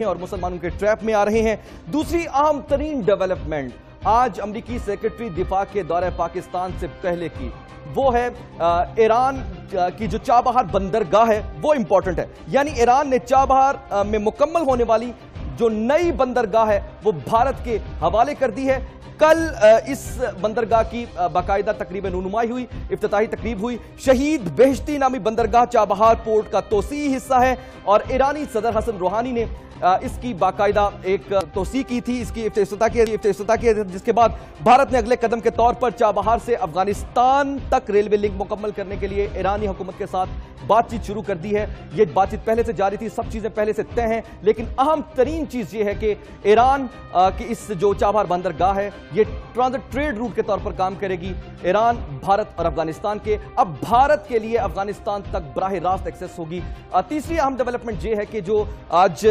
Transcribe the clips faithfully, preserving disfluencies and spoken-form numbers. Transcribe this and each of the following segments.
اور مسلمانوں کے ٹریپ میں آ رہے ہیں۔ دوسری اہم ترین ڈیولپمنٹ آج امریکی سیکرٹری دفاع کے دورہ پاکستان سے پہلے کی، وہ ہے ایران کی جو چابہار بندرگاہ ہے وہ امپورٹنٹ ہے۔ یعنی ایران نے چابہار میں مکمل ہونے والی جو نئی بندرگاہ ہے وہ بھارت کے حوالے کر دی ہے۔ کل اس بندرگاہ کی باقاعدہ تقریب نونمائی ہوئی، افتتاحی تقریب ہوئی۔ شہید بہشتی نامی بندرگاہ چابہار پورٹ کا توسیعی حصہ ہے اور ایرانی صدر حسن روحانی نے اس کی باقاعدہ ایک توسیع کی تھی، اس کی افتتاح کی افتتاح کی جس کے بعد بھارت نے اگلے قدم کے طور پر چابہار سے افغانستان تک ریلوے لنک مکمل کرنے کے لیے ایرانی حکومت کے ساتھ بات چیت شروع کر دی ہے۔ یہ بات چیت پہلے سے جاری تھی، سب چیزیں پہلے سے طے ہیں، لیکن اہم ترین چیز یہ ہے کہ ایران کی اس جو چابہار بندرگاہ ہے یہ ٹرانزٹ ٹریڈ روٹ کے طور پر کام کرے گی ایران، بھارت اور افغانستان کے۔ اب بھارت کے لیے افغانستان تک براہ راست ایکسس ہوگی۔ تیسری اہم ڈیولپمنٹ یہ ہے کہ جو آج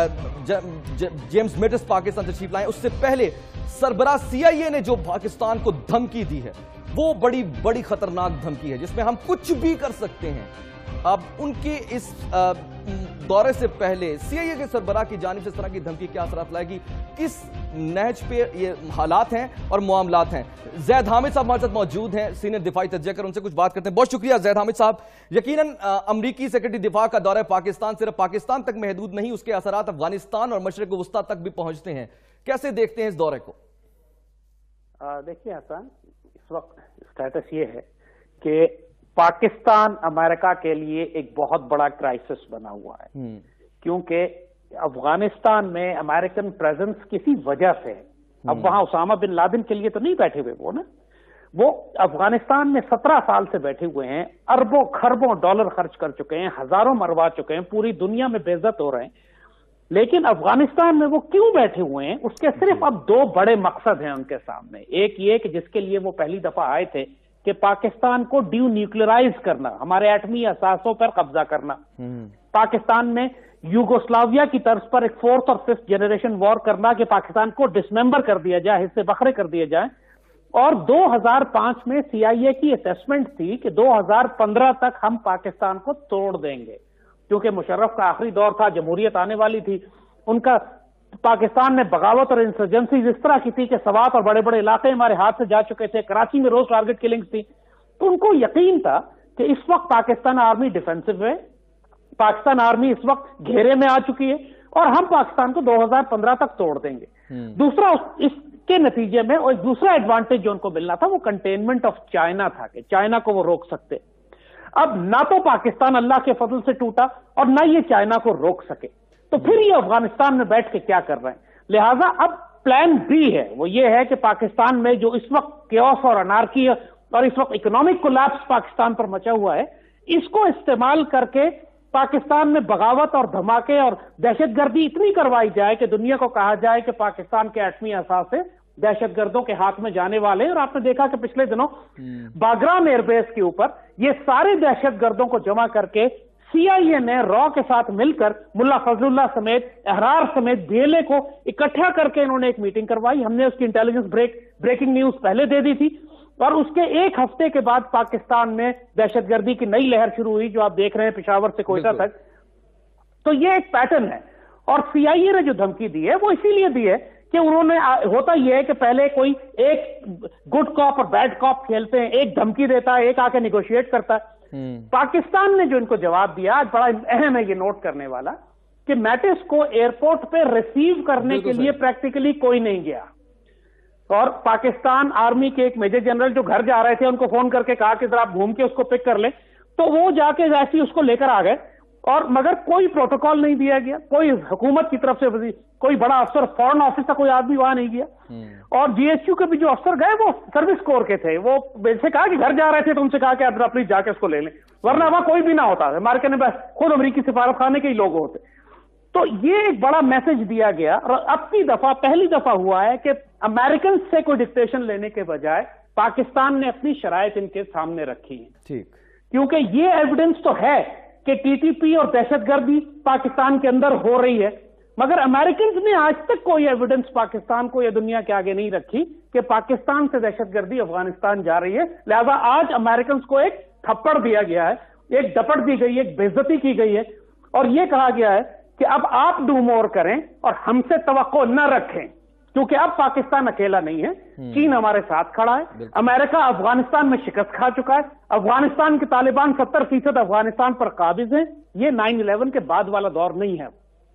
جیمز میٹس پاکستان تشریف لائے، اس سے پہلے سربراہ سی آئی اے نے جو پاکستان کو دھمکی دی ہے وہ بڑی بڑی خطرناک دھمکی ہے جس میں ہم کچھ بھی کر سکتے ہیں۔ اب ان کے اس دورے سے پہلے سی آئی اے کے سربراہ کی جانب سے اس طرح کی دھمکی کیا اثرات لائے گی، کس نہج پہ یہ حالات ہیں اور معاملات ہیں۔ زید حامد صاحب ہمارے ساتھ موجود ہیں، سینئر دفاعی تجزیہ کر، ان سے کچھ بات کرتے ہیں۔ بہت شکریہ زید حامد صاحب۔ یقیناً امریکی سیکرٹری دفاع کا دورہ پاکستان صرف پاکستان تک محدود نہیں، اس کے اثرات افغانستان اور مشرق وسطیٰ تک بھی پہنچتے ہیں۔ کیسے دیکھتے ہیں اس دورے کو؟ دیکھیے حسن، اس وقت اسٹیٹس یہ ہے کہ پاکستان امریکہ کے لیے ایک بہت بڑا کرائسس بنا ہوا ہے، کیونکہ افغانستان میں امریکن پریزنس کسی وجہ سے ہے۔ اب وہاں اسامہ بن لادن کے لیے تو نہیں بیٹھے ہوئے وہ نا، وہ افغانستان میں سترہ سال سے بیٹھے ہوئے ہیں، اربوں خربوں ڈالر خرچ کر چکے ہیں، ہزاروں مروا چکے ہیں، پوری دنیا میں بے عزت ہو رہے ہیں۔ لیکن افغانستان میں وہ کیوں بیٹھے ہوئے ہیں؟ اس کے صرف اب دو بڑے مقصد ہیں ان کے سامنے۔ ایک یہ کہ جس کے لیے وہ پہلی دفعہ آئے تھے کہ پاکستان کو ڈیو نیوکلرائز کرنا، ہمارے ایٹمی اثاثوں پر قبضہ کرنا، پاکستان میں یوگوسلاویا کی طرز پر ایک فورتھ اور ففتھ جنریشن وار کرنا کہ پاکستان کو ڈسممبر کر دیا جائے، حصے بکھرے کر دیے جائیں۔ اور دو ہزار پانچ میں سی آئی اے کی اسیسمنٹ تھی کہ دو ہزار پندرہ تک ہم پاکستان کو توڑ دیں گے، کیونکہ مشرف کا آخری دور تھا، جمہوریت آنے والی تھی۔ ان کا پاکستان میں بغاوت اور انسرجنسیز اس طرح کی تھی کہ سوات اور بڑے بڑے علاقے ہمارے ہاتھ سے جا چکے تھے، کراچی میں روز ٹارگٹ کلنگز تھی۔ تو ان کو یقین تھا کہ اس وقت پاکستان آرمی ڈیفینسو ہے، پاکستان آرمی اس وقت گھیرے میں آ چکی ہے اور ہم پاکستان کو دو ہزار پندرہ تک توڑ دیں گے۔ دوسرا اس کے نتیجے میں اور دوسرا ایڈوانٹیج جو ان کو ملنا تھا وہ کنٹینمنٹ آف چائنا تھا کہ چائنا کو وہ روک سکتے۔ اب نہ تو پاکستان اللہ کے فضل سے ٹوٹا اور نہ یہ چائنا کو روک سکے، تو پھر یہ افغانستان میں بیٹھ کے کیا کر رہے ہیں؟ لہٰذا اب پلان بی ہے، وہ یہ ہے کہ پاکستان میں جو اس وقت کیوس اور انارکی اور اس وقت اکنامک کولیپس پاکستان پر مچا ہوا ہے، اس کو استعمال کر کے پاکستان میں بغاوت اور دھماکے اور دہشت گردی اتنی کروائی جائے کہ دنیا کو کہا جائے کہ پاکستان کے ایٹمی اثاثے دہشت گردوں کے ہاتھ میں جانے والے ہیں۔ اور آپ نے دیکھا کہ پچھلے دنوں باگرام ایئر بیس کے اوپر یہ سارے دہشت گردوں کو جمع کر کے سی آئی اے نے را کے ساتھ مل کر ملا فضل اللہ سمیت احرار سمیت بی ایل اے کو اکٹھا کر کے انہوں نے ایک میٹنگ کروائی۔ ہم نے اس کی انٹیلیجنس بریک بریکنگ نیوز پہلے دے دی تھی اور اس کے ایک ہفتے کے بعد پاکستان میں دہشت گردی کی نئی لہر شروع ہوئی جو آپ دیکھ رہے ہیں پشاور سے کوئٹہ تک۔ تو یہ ایک پیٹرن ہے اور سی آئی اے نے جو دھمکی دی ہے وہ اسی لیے دی ہے کہ انہوں نے، ہوتا یہ ہے کہ پہلے کوئی ایک گڈ کاپ اور بیڈ کاپ کھیلتے ہیں، ایک دھمکی دیتا ہے، ایک آ کے نیگوشیٹ کرتا ہے۔ پاکستان نے جو ان کو جواب دیا آج بڑا اہم ہے یہ نوٹ کرنے والا کہ میٹس کو ایئرپورٹ پہ ریسیو کرنے کے لیے پریکٹیکلی کوئی نہیں گیا، اور پاکستان آرمی کے ایک میجر جنرل جو گھر جا رہے تھے ان کو فون کر کے کہا کہ ذرا آپ گھوم کے اس کو پک کر لیں، تو وہ جا کے ایسی اس کو لے کر آ گئے، اور مگر کوئی پروٹوکال نہیں دیا گیا، کوئی حکومت کی طرف سے کوئی بڑا افسر فورن آفس کا کوئی آدمی وہاں نہیں گیا۔ اور جی ایچ یو کے بھی جو افسر گئے وہ سروس کور کے تھے، وہ سے کہا کہ گھر جا رہے تھے تو ان سے کہا کہ آپ پلیز جا کے اس کو لے لیں، ورنہ وہاں کوئی بھی نہ ہوتا، ہمارے کہنے بس خود امریکی سفارت خانے کے ہی لوگ ہوتے۔ تو یہ ایک بڑا میسج دیا گیا، اور اب کی دفعہ پہلی دفعہ ہوا ہے کہ امریکن سے کوئی ڈکٹیشن لینے کے بجائے پاکستان نے اپنی شرائط ان کے سامنے رکھی ہیں، کیونکہ یہ ایویڈنس تو ہے کہ ٹی ٹی پی اور دہشت گردی پاکستان کے اندر ہو رہی ہے، مگر امریکنز نے آج تک کوئی ایویڈنس پاکستان کو یا دنیا کے آگے نہیں رکھی کہ پاکستان سے دہشت گردی افغانستان جا رہی ہے۔ لہذا آج امریکنز کو ایک تھپڑ دیا گیا ہے، ایک ڈپٹ دی گئی ہے، ایک بے عزتی کی گئی ہے، اور یہ کہا گیا ہے کہ اب آپ ڈو مور کریں اور ہم سے توقع نہ رکھیں، کیونکہ اب پاکستان اکیلا نہیں ہے، چین ہمارے ساتھ کھڑا ہے، امریکہ افغانستان میں شکست کھا چکا ہے، افغانستان کے طالبان ستر فیصد افغانستان پر قابض ہیں، یہ نائن الیون کے بعد والا دور نہیں ہے۔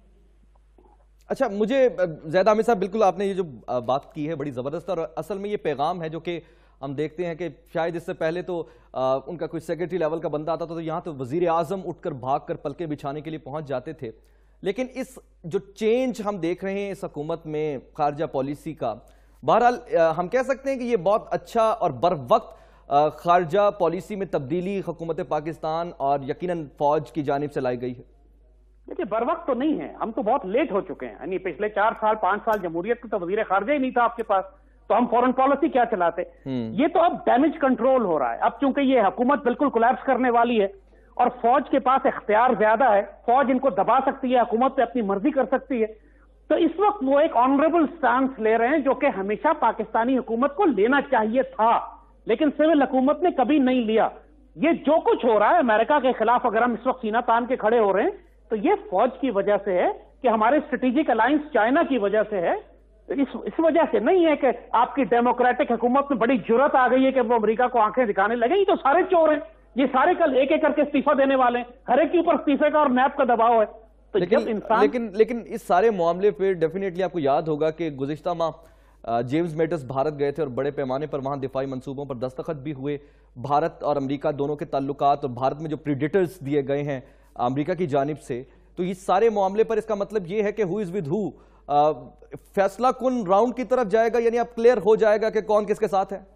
اچھا، مجھے زید حامد صاحب، بالکل آپ نے یہ جو بات کی ہے بڑی زبردست، اور اصل میں یہ پیغام ہے جو کہ ہم دیکھتے ہیں کہ شاید اس سے پہلے تو ان کا کوئی سیکرٹری لیول کا بندہ آتا تھا تو یہاں تو وزیر اعظم اٹھ کر بھاگ کر پلکیں بچھانے کے لیے پہنچ جاتے تھے، لیکن اس جو چینج ہم دیکھ رہے ہیں اس حکومت میں خارجہ پالیسی کا، بہرحال ہم کہہ سکتے ہیں کہ یہ بہت اچھا اور بر وقت خارجہ پالیسی میں تبدیلی حکومت پاکستان اور یقیناً فوج کی جانب سے لائی گئی ہے۔ دیکھیے، بر وقت تو نہیں ہے، ہم تو بہت لیٹ ہو چکے ہیں، یعنی پچھلے چار سال پانچ سال جمہوریت کا تو وزیر خارجہ ہی نہیں تھا آپ کے پاس، تو ہم فورن پالیسی کیا چلاتے؟ یہ تو اب ڈیمیج کنٹرول ہو رہا ہے، اب چونکہ یہ حکومت بالکل کولیپس کرنے والی ہے اور فوج کے پاس اختیار زیادہ ہے، فوج ان کو دبا سکتی ہے، حکومت پہ اپنی مرضی کر سکتی ہے، تو اس وقت وہ ایک آنریبل سٹانس لے رہے ہیں جو کہ ہمیشہ پاکستانی حکومت کو لینا چاہیے تھا، لیکن سول حکومت نے کبھی نہیں لیا۔ یہ جو کچھ ہو رہا ہے امریکہ کے خلاف، اگر ہم اس وقت سینہ تان کے کھڑے ہو رہے ہیں تو یہ فوج کی وجہ سے ہے کہ ہمارے اسٹریٹجک الائنس چائنا کی وجہ سے ہے، اس اس وجہ سے نہیں ہے کہ آپ کی ڈیموکریٹک حکومت میں بڑی جرت آ گئی ہے کہ وہ امریکہ کو آنکھیں دکھانے لگے۔ یہ تو سارے چور ہیں، یہ سارے کل ایک ایک کر کے استعفیٰ دینے والے ہیں، ہر ایک کے اوپر استعفے کا اور نیب کا دباؤ ہے۔ تو لیکن لیکن لیکن اس سارے معاملے پہ ڈیفینیٹلی آپ کو یاد ہوگا کہ گزشتہ ماہ جیمز میٹس بھارت گئے تھے اور بڑے پیمانے پر وہاں دفاعی منصوبوں پر دستخط بھی ہوئے، بھارت اور امریکہ دونوں کے تعلقات اور بھارت میں جو پریڈیٹرز دیے گئے ہیں امریکہ کی جانب سے، تو اس سارے معاملے پر اس کا مطلب یہ ہے کہ ہو از ود ہو فیصلہ کن راؤنڈ کی طرف جائے گا، یعنی اب کلیئر ہو جائے گا کہ کون کس کے ساتھ ہے؟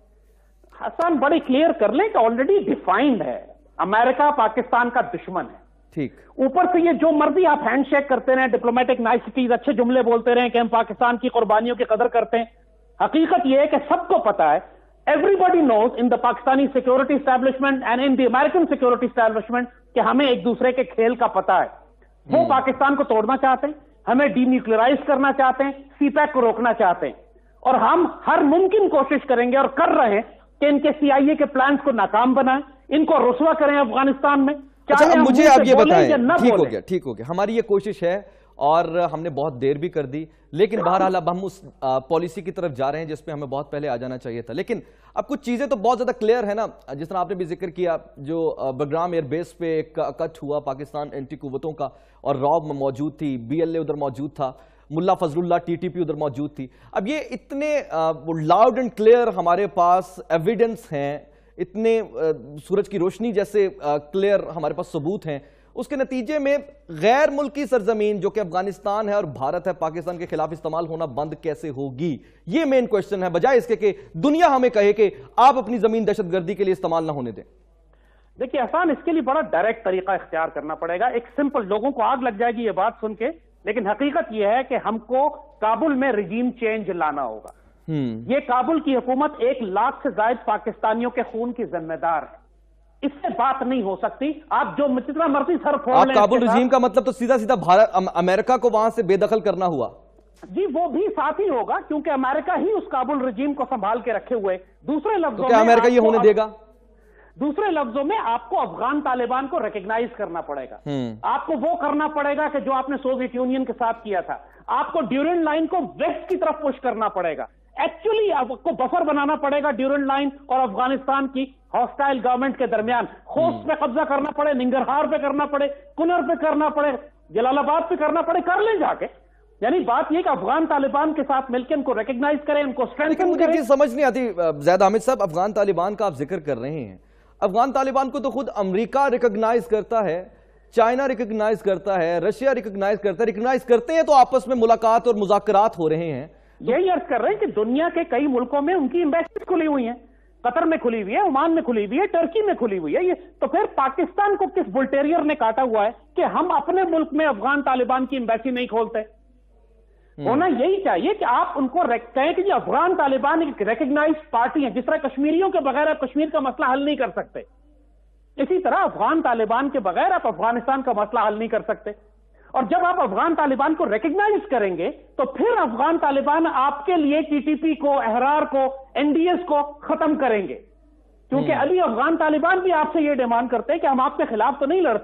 حسن بڑی کلیئر کر لیں کہ آلریڈی ڈیفائنڈ ہے، امریکہ پاکستان کا دشمن ہے۔ ٹھیک، اوپر سے یہ جو مرضی آپ ہینڈ شیک کرتے رہیں، ڈپلومیٹک نائسٹیز، اچھے جملے بولتے رہیں کہ ہم پاکستان کی قربانیوں کی قدر کرتے ہیں، حقیقت یہ ہے کہ سب کو پتا ہے، everybody knows in the Pakistani security establishment and in the American security establishment کہ ہمیں ایک دوسرے کے کھیل کا پتا ہے۔ وہ پاکستان کو توڑنا چاہتے ہیں، ہمیں ڈی نیوکلیئرائز کرنا چاہتے ہیں، سی پیک کو روکنا چاہتے ہیں، اور ہم ہر ممکن کوشش کریں گے اور کر رہے ہیں کہ ان کے سی آئی اے کے پلانز کو ناکام بنائیں، ان کو رسوا کریں افغانستان میں۔ اچھا، مجھے آپ یہ بتائیں، ٹھیک ہو گیا ٹھیک ہو گیا ہماری یہ کوشش ہے اور ہم نے بہت دیر بھی کر دی، لیکن بہرحال اب ہم اس پالیسی کی طرف جا رہے ہیں جس پہ ہمیں بہت پہلے آ جانا چاہیے تھا، لیکن اب کچھ چیزیں تو بہت زیادہ کلیئر ہے نا، جس طرح آپ نے بھی ذکر کیا، جو بگرام ایئر بیس پہ ایک کٹ ہوا پاکستان اینٹی قوتوں کا اور راب موجود تھی، بی ایل اے ادھر موجود تھا، ملا فضل اللہ ٹی ٹی پی ادھر موجود تھی۔ اب یہ اتنے لاؤڈ اینڈ کلیئر ہمارے پاس ایویڈنس ہیں، اتنے سورج کی روشنی جیسے کلیئر ہمارے پاس ثبوت ہیں، اس کے نتیجے میں غیر ملکی سرزمین جو کہ افغانستان ہے اور بھارت ہے، پاکستان کے خلاف استعمال ہونا بند کیسے ہوگی؟ یہ مین کوشچن ہے، بجائے اس کے کہ دنیا ہمیں کہے کہ آپ اپنی زمین دہشت گردی کے لیے استعمال نہ ہونے دیں۔ دیکھیے آسان، اس کے لیے بڑا ڈائریکٹ طریقہ اختیار کرنا پڑے گا، ایک سمپل، لوگوں کو آگ لگ جائے گی یہ بات سن کے، لیکن حقیقت یہ ہے کہ ہم کو کابل میں رجیم چینج لانا ہوگا۔ یہ کابل کی حکومت ایک لاکھ سے زائد پاکستانیوں کے خون کی ذمہ دار ہے، اس سے بات نہیں ہو سکتی، آپ جو جتنا مرضی سر پھوڑ لیں۔ کابل رجیم کا مطلب تو سیدھا سیدھا بھارت امریکہ کو وہاں سے بے دخل کرنا ہوا؟ جی وہ بھی ساتھ ہی ہوگا، کیونکہ امریکہ ہی اس کابل رجیم کو سنبھال کے رکھے ہوئے۔ دوسرے لفظوں میں امریکہ یہ ہونے دے گا؟ دوسرے لفظوں میں آپ کو افغان طالبان کو ریکگنائز کرنا پڑے گا، آپ کو وہ کرنا پڑے گا کہ جو آپ نے سوویت یونین کے ساتھ کیا تھا، آپ کو ڈیورنڈ لائن کو ویسٹ کی طرف پش کرنا پڑے گا، ایکچولی آپ کو بفر بنانا پڑے گا ڈیورنڈ لائن اور افغانستان کی ہاسٹائل گورنمنٹ کے درمیان، خوست پہ قبضہ کرنا پڑے، ننگرہار پہ کرنا پڑے، کنر پہ کرنا پڑے، جلال آباد پہ کرنا پڑے، کر لیں جا کے۔ یعنی بات یہ کہ افغان طالبان کے ساتھ مل کے ان کو ریکگنائز کریں، ان کو اسٹرینتھن کریں۔ مجھے سمجھ نہیں آتی زید حامد صاحب، افغان طالبان کا آپ ذکر کر رہے ہیں، افغان طالبان کو تو خود امریکہ ریکگنائز کرتا ہے، چائنا ریکگنائز کرتا ہے، رشیا ریکگنائز کرتا ہے، ریکگنائز کرتے ہیں تو آپس میں ملاقات اور مذاکرات ہو رہے ہیں۔ یہی عرض کر رہے ہیں کہ دنیا کے کئی ملکوں میں ان کی ایمبیسیز کھلی ہوئی ہیں، قطر میں کھلی ہوئی ہے، عمان میں کھلی ہوئی ہے، ٹرکی میں کھلی ہوئی ہے، یہ تو پھر پاکستان کو کس بلٹیریئر نے کاٹا ہوا ہے کہ ہم اپنے ملک میں افغان طالبان کی ایمبیسی نہیں کھولتے؟ ہونا یہی چاہیے کہ آپ ان کو کہیں کہ یہ افغان طالبان ایک ریکگنائز پارٹی ہیں، جس طرح کشمیریوں کے بغیر آپ کشمیر کا مسئلہ حل نہیں کر سکتے، اسی طرح افغان طالبان کے بغیر آپ افغانستان کا مسئلہ حل نہیں کر سکتے۔ اور جب آپ افغان طالبان کو ریکگنائز کریں گے تو پھر افغان طالبان آپ کے لیے ٹی ٹی پی کو، احرار کو، این ڈی ایس کو ختم کریں گے، کیونکہ علی افغان طالبان بھی آپ سے یہ ڈیمانڈ کرتے ہیں کہ ہم آپ کے خلاف تو نہیں لڑتے،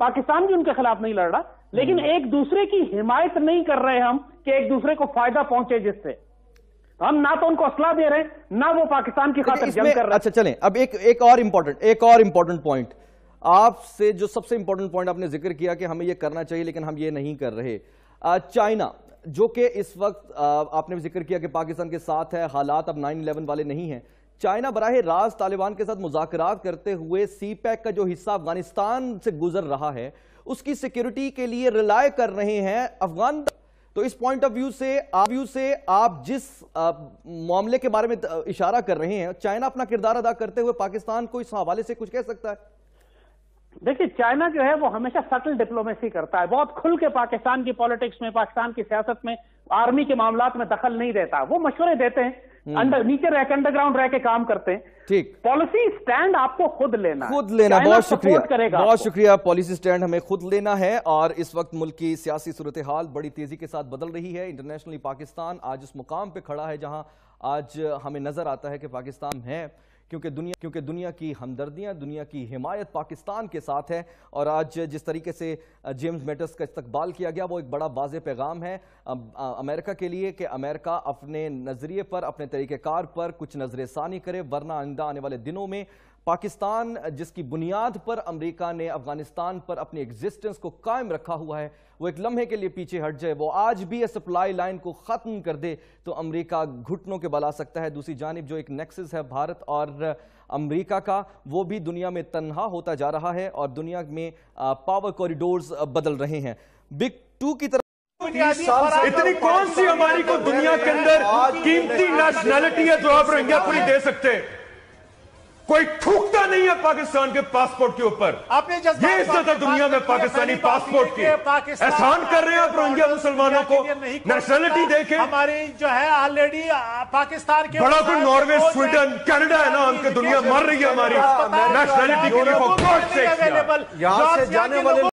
پاکستان بھی ان کے خلاف نہیں لڑ رہا، لیکن ایک دوسرے کی حمایت نہیں کر رہے ہم کہ ایک دوسرے کو فائدہ پہنچے، جس سے ہم نہ تو ان کو اسلحہ دے رہے ہیں نہ وہ پاکستان کی خاطر جنگ کر رہے ہیں۔ اچھا چلیں، اب ایک ایک اور امپورٹنٹ ایک اور امپورٹنٹ پوائنٹ آپ سے، جو سب سے امپورٹنٹ پوائنٹ آپ نے ذکر کیا کہ ہمیں یہ کرنا چاہیے لیکن ہم یہ نہیں کر رہے۔ چائنا جو کہ اس وقت آپ نے ذکر کیا کہ پاکستان کے ساتھ ہے، حالات اب نائن الیون والے نہیں ہیں، چائنا براہ راست طالبان کے ساتھ مذاکرات کرتے ہوئے سی پیک کا جو حصہ افغانستان سے گزر رہا ہے اس کی سیکیورٹی کے لیے ریلائے کر رہے ہیں افغان۔ تو اس پوائنٹ آف ویو سے ویو سے آپ جس معاملے کے بارے میں اشارہ کر رہے ہیں، چائنا اپنا کردار ادا کرتے ہوئے پاکستان کو اس حوالے سے کچھ کہہ سکتا ہے؟ دیکھیں، چائنا جو ہے وہ ہمیشہ سٹل ڈپلومیسی کرتا ہے، بہت کھل کے پاکستان کی پالیٹکس میں، پاکستان کی سیاست میں، آرمی کے معاملات میں دخل نہیں دیتا، وہ مشورے دیتے ہیں، انڈر نیچے رہ کے انڈر گراؤنڈ رہ کے کام کرتے ہیں۔ ٹھیک، پالیسی سٹینڈ آپ کو خود لینا ہے، خود لینا۔ بہت شکریہ بہت شکریہ پالیسی سٹینڈ ہمیں خود لینا ہے، اور اس وقت ملک کی سیاسی صورتحال بڑی تیزی کے ساتھ بدل رہی ہے۔ انٹرنیشنلی پاکستان آج اس مقام پہ کھڑا ہے جہاں آج ہمیں نظر آتا ہے کہ پاکستان ہے، کیونکہ دنیا کیونکہ دنیا کی ہمدردیاں، دنیا کی حمایت پاکستان کے ساتھ ہے، اور آج جس طریقے سے جیمز میٹس کا استقبال کیا گیا وہ ایک بڑا واضح پیغام ہے امریکہ کے لیے کہ امریکہ اپنے نظریے پر، اپنے طریقہ کار پر کچھ نظر ثانی کرے، ورنہ آئندہ آنے والے دنوں میں پاکستان جس کی بنیاد پر امریکہ نے افغانستان پر اپنی ایگزسٹنس کو قائم رکھا ہوا ہے، وہ ایک لمحے کے لیے پیچھے ہٹ جائے، وہ آج بھی سپلائی لائن کو ختم کر دے تو امریکہ گھٹنوں کے بل آ سکتا ہے۔ دوسری جانب جو ایک نیکسس ہے بھارت اور امریکہ کا، وہ بھی دنیا میں تنہا ہوتا جا رہا ہے اور دنیا میں پاور کوریڈورز بدل رہے ہیں۔ بگ ٹو کی طرف اتنی کون سی ہماری کو دنیا کے اندر قیمتی نیشنلٹی ہے جو آپ روہنگیا کو نہیں دے سکتے؟ کوئی تھوکتا نہیں ہے پاکستان کے پاسپورٹ کے اوپر۔ یہ عزت ہے دنیا میں پاکستانی پاسپورٹ کی۔ احسان کر رہے ہیں آپ روہنگیا مسلمانوں کو، نیشنلٹی دیکھیں ہماری جو ہے آلریڈی پاکستان کے بڑا کوئی ناروے، سویڈن، کینیڈا ہے نا، ہم کے دنیا مر رہی ہے ہماری نیشنلٹی کے لیے۔ یہاں سے جانے والے